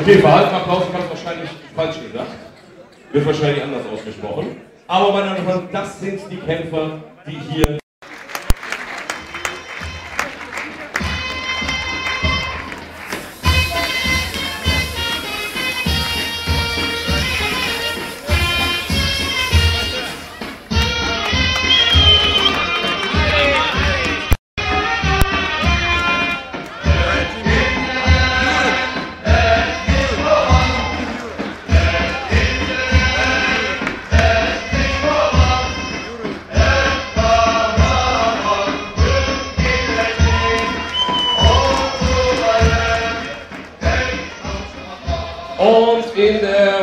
Okay, Verhaltenapplaus habe ich wahrscheinlich falsch gesagt. Wird wahrscheinlich anders ausgesprochen. Aber meine Damen und Herren, das sind die Kämpfer, die hier... Und in der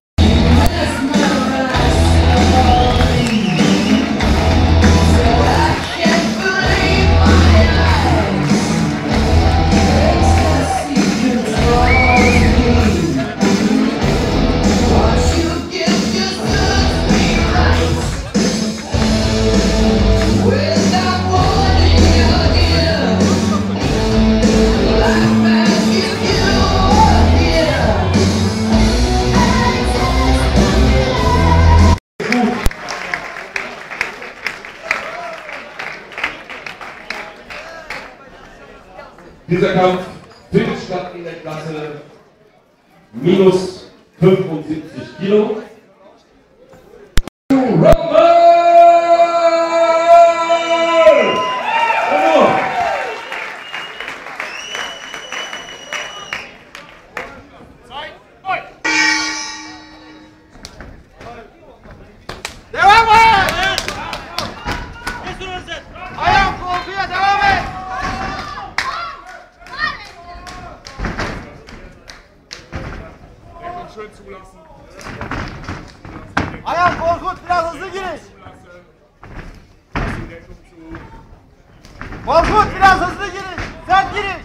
Dieser Kampf findet statt in der Klasse minus 75 Kilo. Schön zulassen. Ayağım Korkut biraz hızlı giriş. Korkut biraz hızlı giriş. Sert giriş.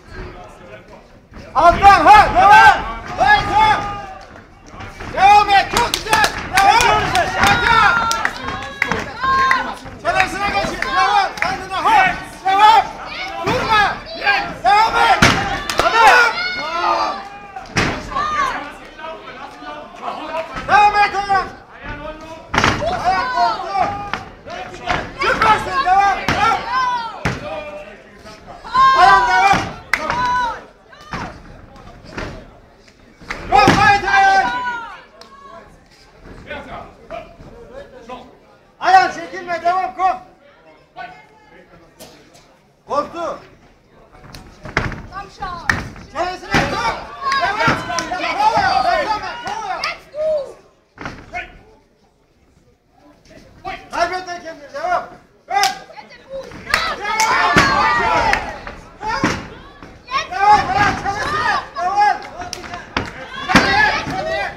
Alttan ha devam. Devam. Devam et çok güzel. Devam. Devam. Çenesine geçin. Devam. Kendine ha. Devam. Durma. Devam et. Hadi. Devam et oğlum. Ayak korktu. Süpersin devam. Ayağım devam. Yok haydi. Ayağım çekilme devam kork. Korktu. Çenesine kork. Devam. Kaybetme kendini, devam. Devam, bırak çenesine, devam. Çeneye.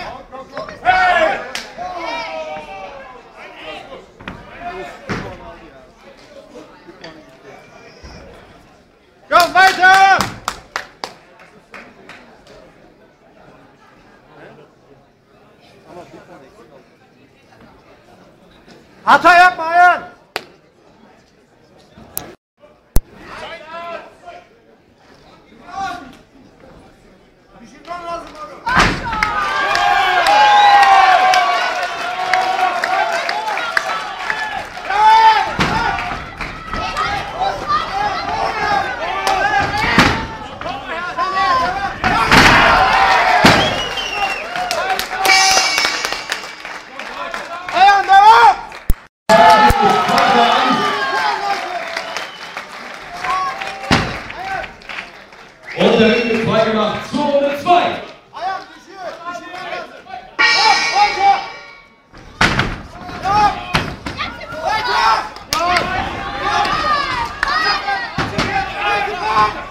Go, weiter! Hata yapma ayağın. Düşünmen lazım oğlum. Ayağın devam. Und der Ring ist freigemacht zur Runde 2. Ayağım düşüyor. Hop, weiter. Devam. Weiter. Devam.